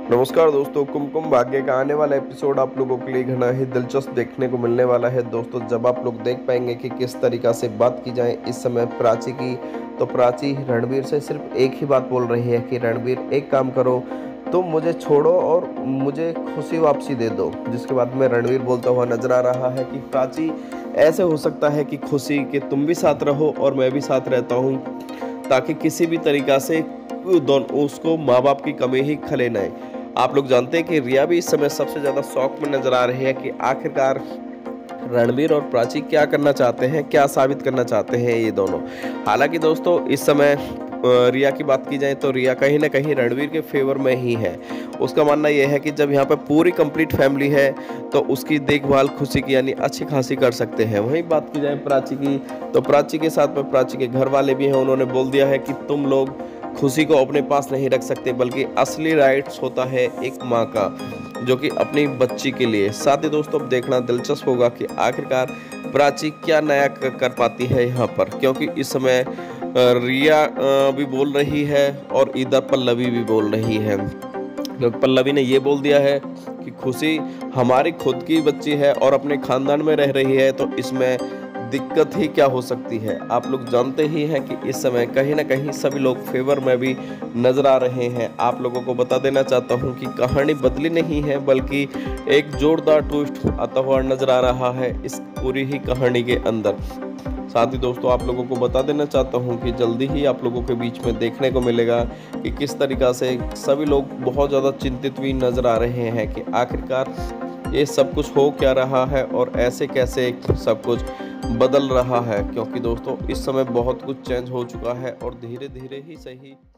नमस्कार दोस्तों, कुमकुम भाग्य का आने वाला एपिसोड आप लोगों के लिए घना ही दिलचस्प देखने को मिलने वाला है। दोस्तों, जब आप लोग देख पाएंगे कि किस तरीक़ा से बात की जाए इस समय प्राची की, तो प्राची रणबीर से सिर्फ एक ही बात बोल रही है कि रणबीर एक काम करो, तुम मुझे छोड़ो और मुझे खुशी वापसी दे दो। जिसके बाद में रणबीर बोलता हुआ नजर आ रहा है कि प्राची, ऐसे हो सकता है कि खुशी कि तुम भी साथ रहो और मैं भी साथ रहता हूँ, ताकि किसी भी तरीक़ा से दोनों उसको माँ बाप की कमी ही खले न आए। आप लोग जानते हैं कि रिया भी इस समय सबसे ज़्यादा शौक में नजर आ रही है कि आखिरकार रणबीर और प्राची क्या करना चाहते हैं, क्या साबित करना चाहते हैं ये दोनों। हालांकि दोस्तों, इस समय रिया की बात की जाए तो रिया कहीं ना कहीं रणबीर के फेवर में ही है। उसका मानना यह है कि जब यहाँ पर पूरी कंप्लीट फैमिली है तो उसकी देखभाल खुशी की यानी अच्छी खासी कर सकते हैं। वहीं बात की जाए प्राची की, तो प्राची के साथ में प्राची के घर वाले भी हैं। उन्होंने बोल दिया है कि तुम लोग खुशी को अपने पास नहीं रख सकते, बल्कि असली राइट्स होता है एक माँ का, जो कि अपनी बच्ची के लिए। साथ ही दोस्तों, अब देखना दिलचस्प होगा कि आखिरकार प्राची क्या नया कर पाती है यहाँ पर, क्योंकि इस समय रिया भी बोल रही है और इधर पल्लवी भी बोल रही है। क्योंकि पल्लवी ने ये बोल दिया है कि खुशी हमारी खुद की बच्ची है और अपने खानदान में रह रही है, तो इसमें दिक्कत ही क्या हो सकती है। आप लोग जानते ही हैं कि इस समय कहीं ना कहीं सभी लोग फेवर में भी नजर आ रहे हैं। आप लोगों को बता देना चाहता हूं कि कहानी बदली नहीं है, बल्कि एक जोरदार ट्विस्ट आता हुआ नजर आ रहा है इस पूरी ही कहानी के अंदर। साथ ही दोस्तों, आप लोगों को बता देना चाहता हूं कि जल्दी ही आप लोगों के बीच में देखने को मिलेगा कि किस तरीक़ा से सभी लोग बहुत ज़्यादा चिंतित भी नजर आ रहे हैं कि आखिरकार ये सब कुछ हो क्या रहा है और ऐसे कैसे सब कुछ बदल रहा है। क्योंकि दोस्तों, इस समय बहुत कुछ चेंज हो चुका है और धीरे धीरे ही सही